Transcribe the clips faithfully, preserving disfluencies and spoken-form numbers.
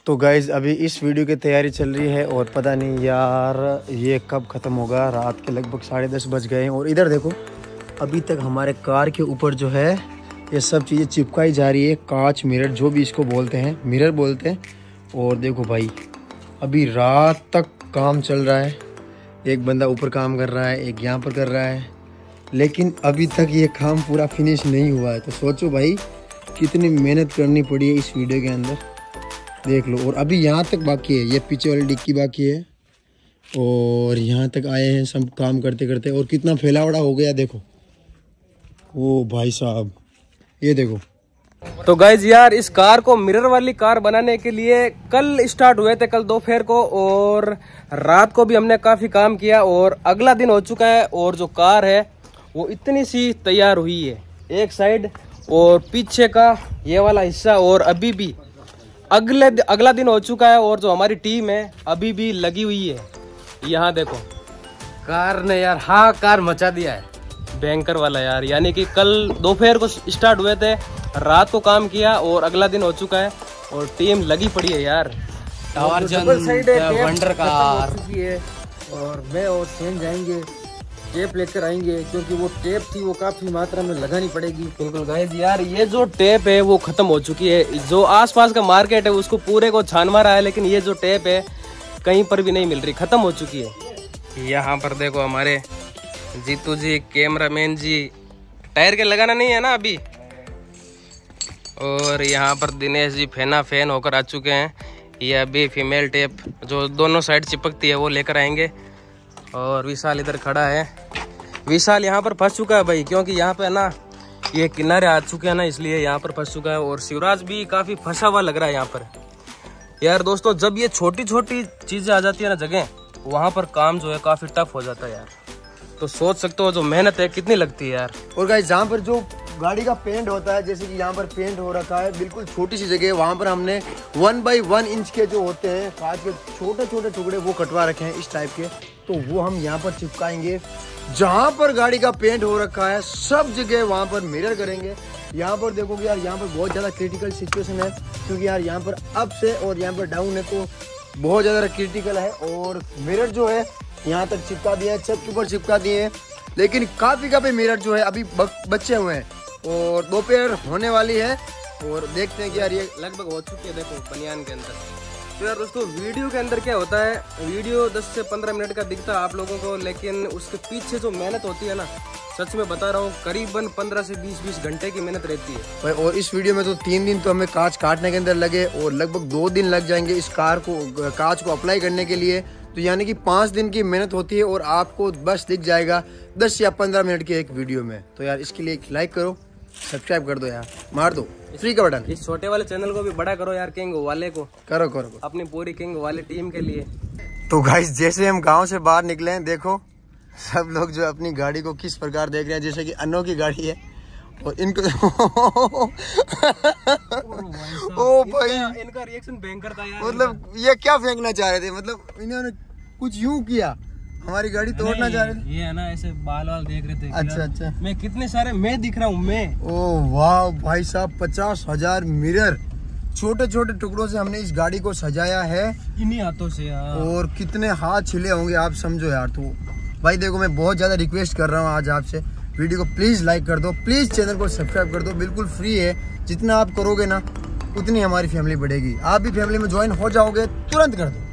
तो गाइज़ अभी इस वीडियो की तैयारी चल रही है और पता नहीं यार ये कब ख़त्म होगा। रात के लगभग साढ़े दस बज गए हैं और इधर देखो अभी तक हमारे कार के ऊपर जो है ये सब चीज़ें चिपकाई जा रही है, कांच मिरर जो भी इसको बोलते हैं, मिरर बोलते हैं। और देखो भाई अभी रात तक काम चल रहा है, एक बंदा ऊपर काम कर रहा है, एक यहाँ पर कर रहा है, लेकिन अभी तक ये काम पूरा फिनिश नहीं हुआ है। तो सोचो भाई कितनी मेहनत करनी पड़ी है इस वीडियो के अंदर, देख लो। और अभी यहाँ तक बाकी है, ये पीछे वाली डिक्की बाकी है और यहाँ तक आए हैं सब काम करते करते। और कितना फैलावड़ा हो गया देखो, ओ भाई साहब ये देखो। तो गाइज यार इस कार को मिरर वाली कार बनाने के लिए कल स्टार्ट हुए थे, कल दोपहर को, और रात को भी हमने काफी काम किया और अगला दिन हो चुका है। और जो कार है वो इतनी सी तैयार हुई है एक साइड और पीछे का ये वाला हिस्सा, और अभी भी अगले अगला दिन हो चुका है और जो हमारी टीम है अभी भी लगी हुई है। यहाँ देखो कार ने यार हाँ कार मचा दिया है, बैंकर वाला यार। यानी कि कल दोपहर को स्टार्ट हुए थे, रात को काम किया और अगला दिन हो चुका है और टीम लगी पड़ी है यार। वंडर कार है और मैं और सेन जाएंगे, टेप लेकर आएंगे क्योंकि वो टेप थी वो काफी मात्रा में लगानी पड़ेगी। बिल्कुल गाइस यार ये जो टेप है वो खत्म हो चुकी है। जो आसपास का मार्केट है उसको पूरे को छान मारा है, लेकिन ये जो टेप है कहीं पर भी नहीं मिल रही, खत्म हो चुकी है। यहाँ पर देखो हमारे जीतू जी, कैमरामैन जी, टायर के लगाना नहीं है ना अभी। और यहाँ पर दिनेश जी फैना फैन होकर आ चुके हैं। ये अभी फीमेल टेप जो दोनों साइड चिपकती है वो लेकर आएंगे। और विशाल इधर खड़ा है, विशाल यहाँ पर फंस चुका है भाई, क्योंकि यहाँ पे ना ये किनारे आ चुके हैं ना, इसलिए यहाँ पर फंस चुका है। और शिवराज भी काफी फंसा हुआ लग रहा है यहाँ पर। यार दोस्तों जब ये छोटी छोटी चीजें आ जाती है ना जगह, वहाँ पर काम जो है काफी टफ हो जाता है यार। तो सोच सकते हो जो मेहनत है कितनी लगती है यार। और गाइस जहाँ पर जो गाड़ी का पेंट होता है, जैसे कि यहाँ पर पेंट हो रखा है बिल्कुल छोटी सी जगह, वहाँ पर हमने वन बाई वन इंच के जो होते हैं कांच के छोटे छोटे टुकड़े वो कटवा रखे हैं इस टाइप के। तो वो हम यहाँ पर चिपकाएंगे। जहाँ पर गाड़ी का पेंट हो रखा है सब जगह वहाँ पर मिरर करेंगे। यहाँ पर देखोगे यार यहाँ पर बहुत ज़्यादा क्रिटिकल सिचुएशन है, क्योंकि यार यहाँ पर अप से और यहाँ पर डाउन है तो बहुत ज़्यादा क्रिटिकल है। और मिरर जो है यहाँ तक चिपका दिया है, छत के ऊपर चिपका दिए हैं, लेकिन काफ़ी काफ़ी मिरर जो है अभी बचे हुए हैं और दोपहर होने वाली है। और देखते हैं कि यार ये लगभग हो चुकी है देखो बनियान के अंदर। तो यार दोस्तों वीडियो के अंदर क्या होता है, वीडियो दस से पंद्रह मिनट का दिखता है आप लोगों को, लेकिन उसके पीछे जो मेहनत होती है ना, सच में बता रहा हूँ करीबन पंद्रह से बीस बीस घंटे की मेहनत रहती है भाई। और इस वीडियो में तो तीन दिन तो हमें कांच काटने के अंदर लगे और लगभग दो दिन लग जाएंगे इस कार को कांच को अप्लाई करने के लिए। तो यानी कि पाँच दिन की मेहनत होती है और आपको बस दिख जाएगा दस या पंद्रह मिनट की एक वीडियो में। तो यार इसके लिए एक लाइक करो, सब्सक्राइब कर दो यार, मार दो फ्री का बटन। इस छोटे वाले चैनल को भी बड़ा करो यार, किंग वाले को करो करो अपनी पूरी किंग वाले टीम के लिए। तो गाइस जैसे हम गांव से बाहर निकले हैं, देखो सब लोग जो अपनी गाड़ी को किस प्रकार देख रहे हैं। जैसे कि अन्नो की गाड़ी है और इनको ओ भाई इनका रिएक्शन भयंकर था यार। मतलब ये क्या फेंकना चाह रहे थे, मतलब इन्होंने कुछ यूं किया, हमारी गाड़ी तोड़ना चाह रहे थे। ये है ना ऐसे बाल वाल देख रहे थे। अच्छा अच्छा मैं कितने सारे मैं दिख रहा हूँ मैं। ओ वाह भाई साहब, पचास हजार मिरर छोटे छोटे टुकड़ों से हमने इस गाड़ी को सजाया है इन्हीं हाथों से यार। और कितने हाथ छिले होंगे आप समझो यार। तो भाई देखो मैं बहुत ज्यादा रिक्वेस्ट कर रहा हूँ आज आपसे, वीडियो को प्लीज लाइक कर दो, प्लीज चैनल को सब्सक्राइब कर दो, बिल्कुल फ्री है। जितना आप करोगे ना उतनी हमारी फैमिली बढ़ेगी। आप भी फैमिली में ज्वाइन हो जाओगे, तुरंत कर दो।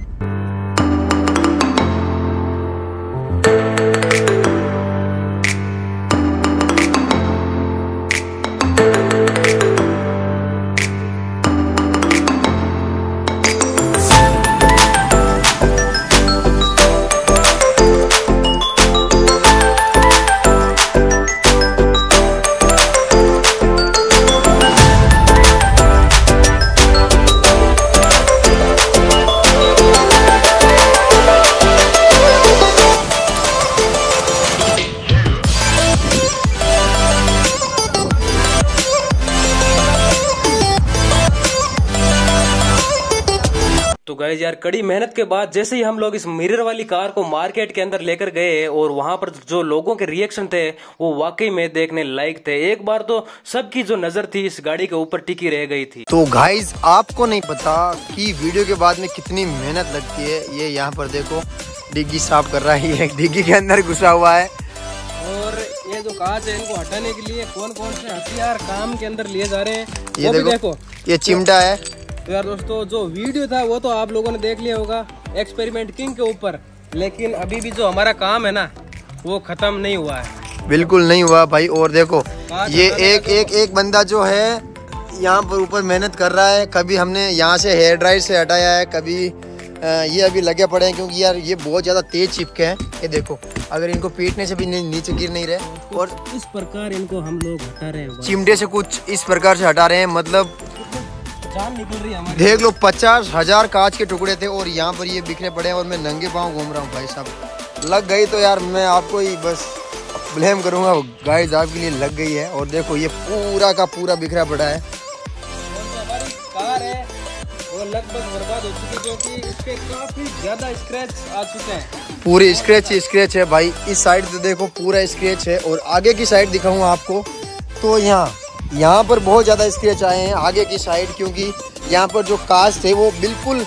तो गाइस यार कड़ी मेहनत के बाद जैसे ही हम लोग इस मिरर वाली कार को मार्केट के अंदर लेकर गए और वहां पर जो लोगों के रिएक्शन थे वो वाकई में देखने लायक थे। एक बार तो सबकी जो नजर थी इस गाड़ी के ऊपर टिकी रह गई थी। तो गाइस आपको नहीं पता कि वीडियो के बाद में कितनी मेहनत लगती है। ये यहाँ पर देखो डिग्गी साफ कर रहा है, ये डिग्गी के अंदर घुसा हुआ है। और ये जो कांच है इनको हटाने के लिए कौन कौन से हथियार काम के अंदर लिए जा रहे हैं ये वो भी देखो, देखो ये चिमटा है। तो यार दोस्तों जो वीडियो था वो तो आप लोगों ने देख लिया होगा एक्सपेरिमेंट किंग के ऊपर, लेकिन अभी भी जो हमारा काम है ना वो खत्म नहीं हुआ है, बिल्कुल नहीं हुआ भाई। और देखो ये एक तो... एक एक बंदा जो है यहाँ पर ऊपर मेहनत कर रहा है। कभी हमने यहाँ से हेयर ड्रायर से हटाया है, कभी ये अभी लगे पड़े हैं क्योंकि यार ये बहुत ज़्यादा तेज चिपके हैं। ये देखो अगर इनको पीटने से भी नीचे गिर नहीं रहे। और इस प्रकार इनको हम लोग हटा रहे हैं, चिमटे से कुछ इस प्रकार से हटा रहे हैं। मतलब जान निकल रही है हमारी। देख लो पचास हजार कांच के टुकड़े थे और यहाँ पर ये बिखरे पड़े हैं और मैं नंगे पाँव घूम रहा हूँ भाई साहब। लग गई तो यार मैं आपको ही बस ब्लेम करूँगा, गाइस आपके लिए लग गई है। और देखो ये पूरा का पूरा बिखरा पड़ा है। हमारी कार है वो लगभग बर्बाद हो चुकी है क्योंकि इस पे काफी ज्यादा स्क्रैच आ चुके हैं। पूरी स्क्रैच ही स्क्रैच है भाई। इस साइड तो देखो पूरा स्क्रैच है और आगे की साइड दिखाऊंगा आपको तो यहाँ यहाँ पर बहुत ज़्यादा स्क्रैच आए हैं आगे की साइड, क्योंकि यहाँ पर जो कांच थे वो बिल्कुल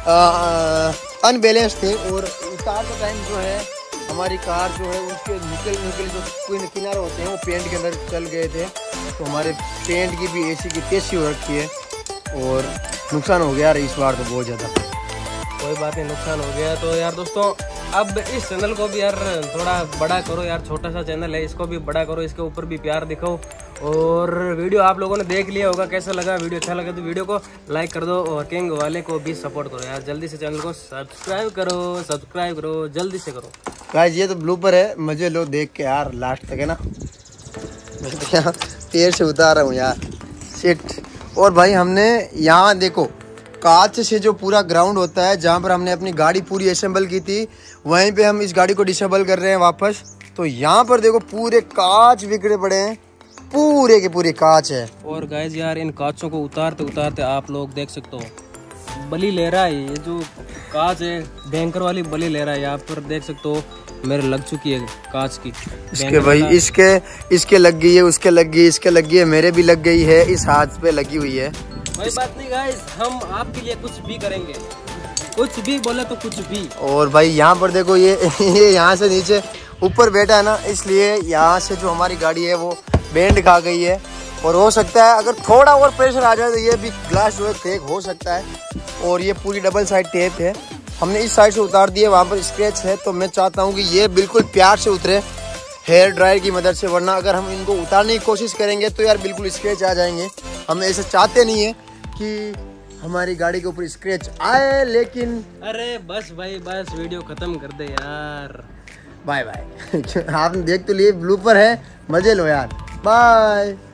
अनबैलेंस थे। और उतारते टाइम जो है हमारी कार जो है उसके निकल निकल जो किनारे होते हैं वो पेंट के अंदर चल गए थे। तो हमारे पेंट की भी एसी की टेस्टी हो रखी है और नुकसान हो गया यार इस बार तो बहुत ज़्यादा। कोई बात नहीं, नुकसान हो गया। तो यार दोस्तों अब इस चैनल को भी यार थोड़ा बड़ा करो यार, छोटा सा चैनल है इसको भी बड़ा करो, इसके ऊपर भी प्यार दिखाओ। और वीडियो आप लोगों ने देख लिया होगा कैसा लगा, वीडियो अच्छा लगा तो वीडियो को लाइक कर दो और किंग वाले को भी सपोर्ट करो यार। जल्दी से चैनल को सब्सक्राइब करो, सब्सक्राइब करो, जल्दी से करो गाइस। ये तो ब्लूपर है, मजे लो देख के यार लास्ट तक है ना। मैं तो यहाँ पैर से उतार रहा हूँ यार शिट। और भाई हमने यहाँ देखो कांच से जो पूरा ग्राउंड होता है जहाँ पर हमने अपनी गाड़ी पूरी असेंबल की थी वहीं पे हम इस गाड़ी को डिसेबल कर रहे हैं वापस। तो यहाँ पर देखो पूरे कांच बिखरे पड़े हैं, पूरे के पूरे कांच है। और गाइस यार इन कांचों को उतारते उतारते आप लोग देख सकते हो बलि ले रहा है। ये जो कांच है भयंकर वाली बलि ले रहा है, यहाँ पर देख सकते हो मेरे लग चुकी है कांच की। इसके भाई इसके इसके लग गई है, उसके लग गई, इसके लग गई है, मेरे भी लग गई है, इस हाथ पे लगी हुई है। कोई बात नहीं गाइस, हम आपके लिए कुछ भी करेंगे, कुछ भी बोले तो कुछ भी। और भाई यहाँ पर देखो ये ये यहाँ से नीचे ऊपर बैठा है ना, इसलिए यहाँ से जो हमारी गाड़ी है वो बेंड खा गई है। और हो सकता है अगर थोड़ा और प्रेशर आ जाए तो ये भी ग्लास जो है क्रैक हो सकता है। और ये पूरी डबल साइड टेप है, हमने इस साइड से उतार दिए, वहाँ पर स्क्रैच है। तो मैं चाहता हूँ कि ये बिल्कुल प्यार से उतरे हेयर ड्रायर की मदद से, वरना अगर हम इनको उतारने की कोशिश करेंगे तो यार बिल्कुल स्क्रैच आ जाएंगे। हम ऐसे चाहते नहीं है कि हमारी गाड़ी के ऊपर स्क्रैच आए, लेकिन अरे बस भाई बस वीडियो खत्म कर दे यार। Bye bye. आपने देख तो लिए ब्लूपर है, मजे लो यार, बाय।